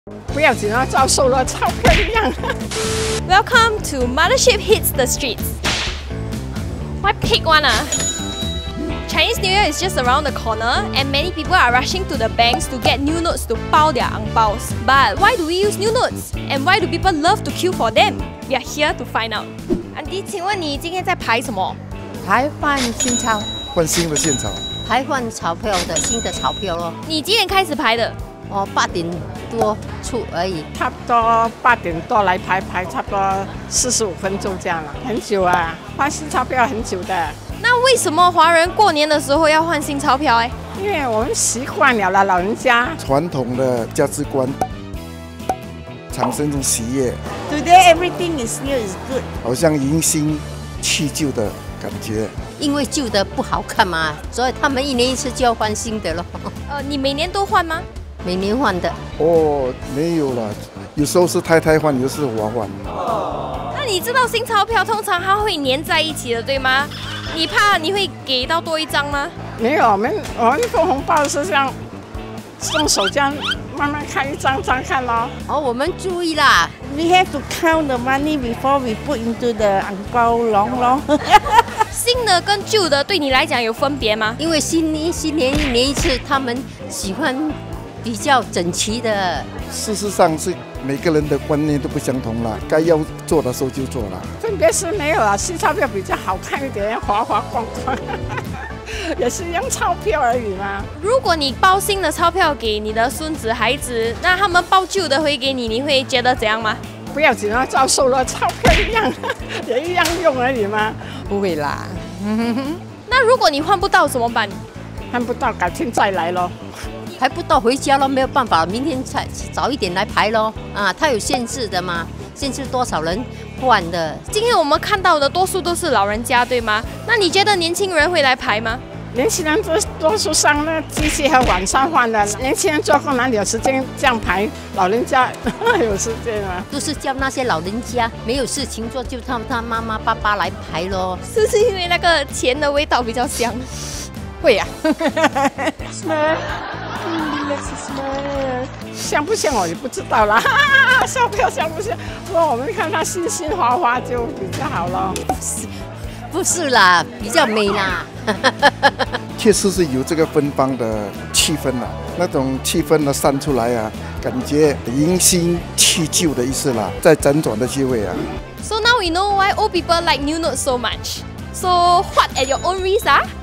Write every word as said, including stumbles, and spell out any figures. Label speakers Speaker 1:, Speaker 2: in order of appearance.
Speaker 1: 不要紧啊，照收了钞票一样。
Speaker 2: Welcome to Mothership hits the streets. Why pick one ah? Chinese New Year is just around the corner, and many people are rushing to the banks to get new notes to 包 their ang baos. But why do we use new notes? And why do people love to queue for them? We are here to find out. Auntie, 请问你今天在排什么？
Speaker 3: 排换新钞，
Speaker 4: 换新的现钞，
Speaker 3: 排换钞票的新的钞票咯。
Speaker 2: 你几点开始排的？
Speaker 3: 哦，八点多出而已。
Speaker 1: 差不多八点多来排，排差不多四十五分钟这样了，很久啊，换新钞票很久的。
Speaker 2: 那为什么华人过年的时候要换新钞票哎？
Speaker 1: 因为我们习惯了啦，老人家
Speaker 4: 传统的价值观，产生一种喜悦。
Speaker 5: Today everything is new is good，
Speaker 4: 好像迎新弃旧的感觉。
Speaker 3: 因为旧的不好看嘛，所以他们一年一次就要换新的咯。
Speaker 2: 呃，你每年都换吗？
Speaker 3: 每年换的。
Speaker 4: 哦，没有啦，有时候是太太换，有时候是我换。
Speaker 2: 那你知道新钞票通常它会粘在一起的，对吗？你怕你会给到多一张吗？
Speaker 1: 没有，我们我们封红包是这样，用手这样慢慢看一张张看咯。
Speaker 3: 哦，我们注意啦。
Speaker 5: We have to count the money before we put into the 红包笼咯。
Speaker 2: 新的跟旧的对你来讲有分别吗？
Speaker 3: 因为新年新年一年一次，他们喜欢比较整齐的。
Speaker 4: 事实上是每个人的观念都不相同啦，该要做的时候就做了。
Speaker 1: 分别是没有啊，新钞票比较好看一点，滑滑光光，也是用钞票而已嘛。
Speaker 2: 如果你包新的钞票给你的孙子孩子，那他们包旧的回给你，你会觉得怎样吗？
Speaker 1: 不要紧啊，照收了钞票一样，也一样用而已嘛。
Speaker 5: 不会啦。
Speaker 2: 那如果你换不到怎么办？
Speaker 1: 换不到，改天再来咯。
Speaker 3: 排不到回家咯，没有办法，明天才早一点来排咯。啊，它有限制的嘛，限制多少人换的。
Speaker 2: 今天我们看到的多数都是老人家，对吗？那你觉得年轻人会来排吗？
Speaker 1: 年轻人多多数上那机器和晚上换的，年轻人做工哪里有时间这样排？老人家有时间吗？
Speaker 3: 都是叫那些老人家没有事情做，就他他妈妈爸爸来排咯。
Speaker 2: 是不是因为那个钱的味道比较香？
Speaker 1: 会呀、
Speaker 5: Smell， 嗯 ，let's smell。
Speaker 1: 香不香我也不知道啦，钞票香不香？不过我们看它新新滑滑就比较好咯。
Speaker 3: 不是啦，比较美啦。
Speaker 4: 确实是有这个芬芳的气氛啦，那种气氛呢散出来啊，感觉迎新弃旧的意思啦，在辗转的机会啊。
Speaker 2: So now we know why old people like new notes so much. So what at your own risk ah?